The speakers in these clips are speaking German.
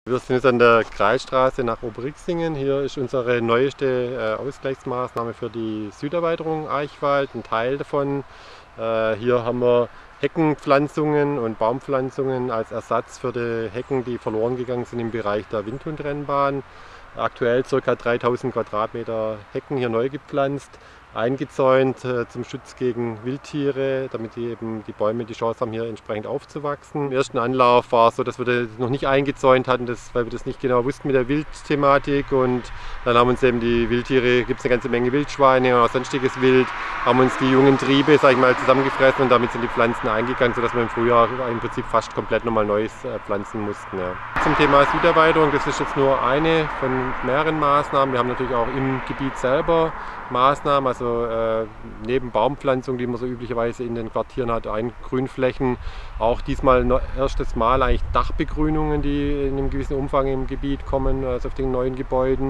Wir sind jetzt an der Kreisstraße nach Oberixingen. Hier ist unsere neueste Ausgleichsmaßnahme für die Süderweiterung Eichwald, ein Teil davon. Hier haben wir Heckenpflanzungen und Baumpflanzungen als Ersatz für die Hecken, die verloren gegangen sind im Bereich der Windhundrennbahn. Aktuell ca. 3000 Quadratmeter Hecken hier neu gepflanzt, eingezäunt zum Schutz gegen Wildtiere, damit die Bäume die Chance haben, hier entsprechend aufzuwachsen. Im ersten Anlauf war es so, dass wir das noch nicht eingezäunt hatten, weil wir das nicht genau wussten mit der Wildthematik, und dann haben uns eben die Wildtiere, gibt es eine ganze Menge Wildschweine und auch sonstiges Wild, haben uns die jungen Triebe, sag ich mal, zusammengefressen, und damit sind die Pflanzen eingegangen, sodass wir im Frühjahr im Prinzip fast komplett nochmal Neues pflanzen mussten. Ja. Zum Thema Süderweiterung, das ist jetzt nur eine von mehreren Maßnahmen. Wir haben natürlich auch im Gebiet selber Maßnahmen, also neben Baumpflanzung, die man so üblicherweise in den Quartieren hat, Grünflächen, auch diesmal erstes Mal eigentlich Dachbegrünungen, die in einem gewissen Umfang im Gebiet kommen, also auf den neuen Gebäuden.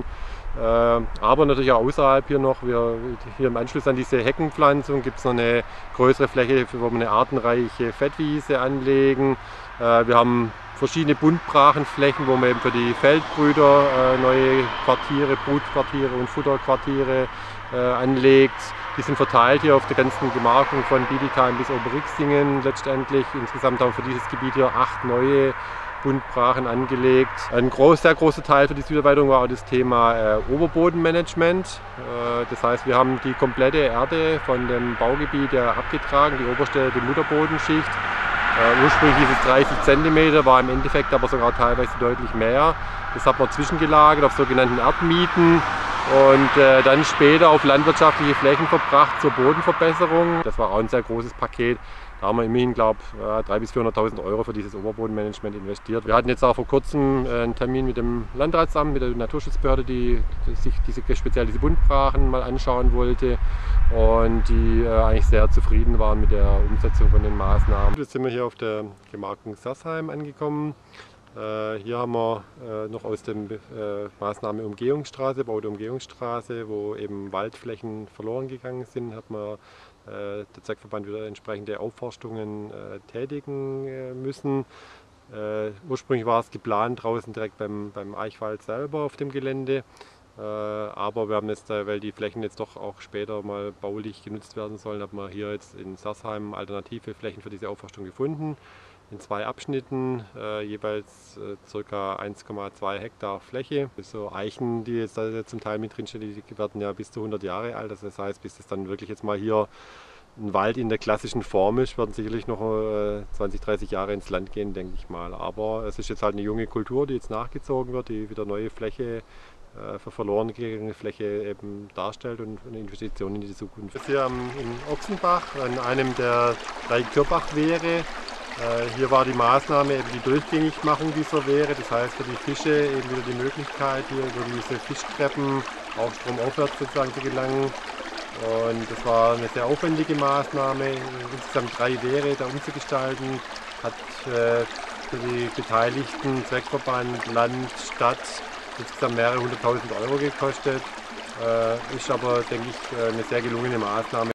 Aber natürlich auch außerhalb hier noch, hier im Anschluss an diese Heckenpflanzung gibt es noch eine größere Fläche, wo wir eine artenreiche Fettwiese anlegen. Wir haben verschiedene Buntbrachenflächen, wo man eben für die Feldbrüder neue Quartiere, Brutquartiere und Futterquartiere anlegt. Die sind verteilt hier auf der ganzen Gemarkung von Bietigheim bis Oberixingen letztendlich. Insgesamt haben wir für dieses Gebiet hier 8 neue Buntbrachen angelegt. Ein sehr großer Teil für die Süderweiterung war auch das Thema Oberbodenmanagement. Das heißt, wir haben die komplette Erde von dem Baugebiet abgetragen, die oberste, die Mutterbodenschicht. Ursprünglich hieß es 30 cm, war im Endeffekt aber sogar teilweise deutlich mehr. Das hat man zwischengelagert auf sogenannten Erdmieten und dann später auf landwirtschaftliche Flächen verbracht zur Bodenverbesserung. Das war auch ein sehr großes Paket. Da haben wir immerhin, glaube ich, 300.000 bis 400.000 Euro für dieses Oberbodenmanagement investiert. Wir hatten jetzt auch vor kurzem einen Termin mit dem Landratsamt, mit der Naturschutzbehörde, die sich speziell diese Buntbrachen mal anschauen wollte und die eigentlich sehr zufrieden waren mit der Umsetzung von den Maßnahmen. Jetzt sind wir hier auf der Gemarkung Sassheim angekommen. Hier haben wir noch aus der Maßnahme Umgehungsstraße, Bau der Umgehungsstraße, wo eben Waldflächen verloren gegangen sind, hat man der Zweckverband wieder entsprechende Aufforstungen tätigen müssen. Ursprünglich war es geplant draußen direkt beim Eichwald selber auf dem Gelände, aber wir haben jetzt, weil die Flächen jetzt doch auch später mal baulich genutzt werden sollen, haben wir hier jetzt in Sassheim alternative Flächen für diese Aufforstung gefunden. In 2 Abschnitten, jeweils ca. 1,2 Hektar Fläche. So Eichen, die jetzt da zum Teil mit drinstehen, die werden ja bis zu 100 Jahre alt. Also das heißt, bis es dann wirklich jetzt mal hier ein Wald in der klassischen Form ist, werden sicherlich noch 20, 30 Jahre ins Land gehen, denke ich mal. Aber es ist jetzt halt eine junge Kultur, die jetzt nachgezogen wird, die wieder neue Fläche für verloren gegangene Fläche eben darstellt und eine Investition in die Zukunft. Jetzt hier in Ochsenbach, an einem der 3 Kürbachwehre. Hier war die Maßnahme eben die Durchgängigmachung dieser Wehre, das heißt für die Fische eben wieder die Möglichkeit, hier über diese Fischtreppen auch stromaufwärts sozusagen zu gelangen. Und das war eine sehr aufwendige Maßnahme, insgesamt 3 Wehre da umzugestalten, hat für die Beteiligten, Zweckverband, Land, Stadt, insgesamt mehrere 100.000 Euro gekostet. Ist aber, denke ich, eine sehr gelungene Maßnahme.